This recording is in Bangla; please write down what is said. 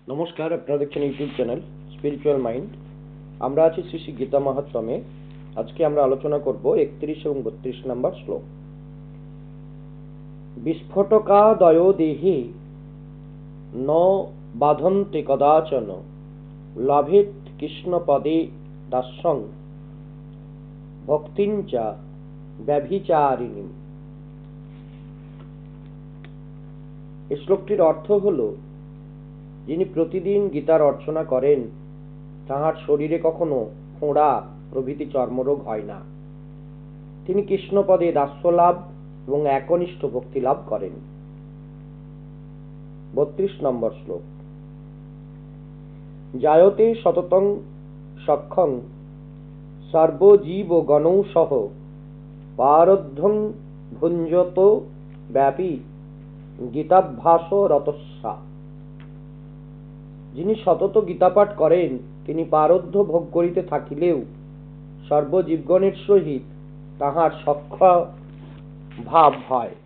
নমস্কার, আপনারা দেখছেন ইউটিউব চ্যানেল স্পিরিচুয়াল মাইন্ড। আমরা আছি শ্রী শ্রী গীতা মাহাত্ম্যে। আজকে আমরা আলোচনা করব 31 এবং 32 নম্বর শ্লোক। বিস্ফোটকাদয়ো দেহে ন বাধন্তে কদাচন লাভেত কৃষ্ণপদে দাস্যং ভক্তিঞ্চা ব্যভিচারিণী। এই শ্লোকটির অর্থ হলো, যিনি প্রতিদিন গীতার অর্চনা করেন তাহার শরীরে কখনো ফোঁড়া প্রভৃতি চর্মরোগ হয় না। তিনি কৃষ্ণপদে দাস্য লাভ এবং একনিষ্ঠ ভক্তি লাভ করেন। 32 নম্বর শ্লোক। জায়তে সততং সক্ষং সর্বজীব গণৌ সহ পারধ্যং ভুঞ্জত ব্যাপী গীতাভ্যাস রতস্যা। যিনি সতত গীতাপাঠ করেন তিনি পারধ্য ভোগ করিতে থাকিলেও সর্বজীবগণের সহিত তাহার সখ্য ভাব হয়।